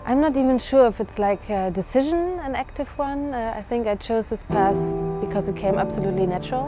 I'm not even sure if it's like a decision, an active one. I think I chose this path because it came absolutely natural.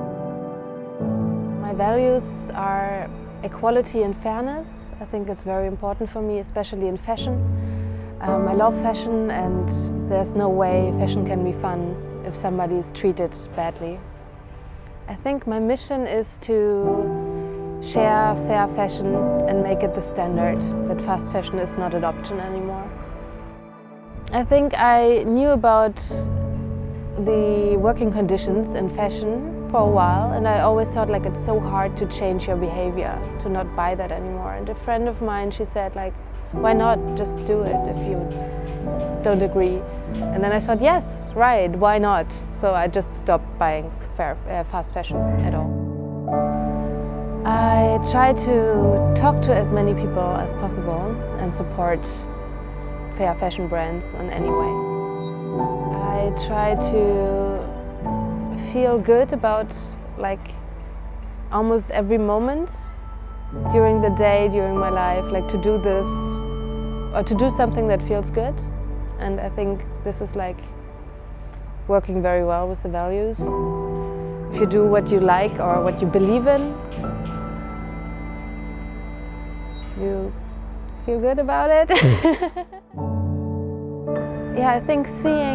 My values are equality and fairness. I think that's very important for me, especially in fashion. I love fashion, and there's no way fashion can be fun if somebody is treated badly. I think my mission is to share fair fashion and make it the standard, that fast fashion is not an option anymore. I think I knew about the working conditions in fashion for a while, and I always thought like it's so hard to change your behavior, to not buy that anymore. And a friend of mine, she said like, why not just do it if you don't agree? And then I thought, yes, right, why not? So I just stopped buying fast fashion at all. I try to talk to as many people as possible and support fair fashion brands in any way. I try to feel good about like almost every moment during the day, during my life, like to do this or to do something that feels good. And I think this is like working very well with the values. If you do what you like or what you believe in, you feel good about it. Yeah, I think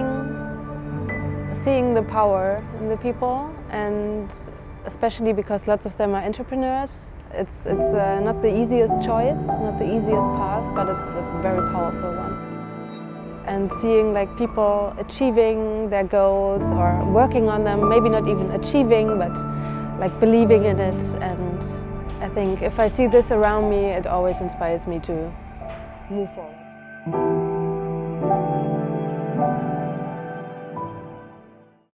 seeing the power in the people, and especially because lots of them are entrepreneurs, it's not the easiest choice, not the easiest path, but it's a very powerful one. And seeing like people achieving their goals or working on them, maybe not even achieving, but like believing in it. And I think if I see this around me, it always inspires me to move forward.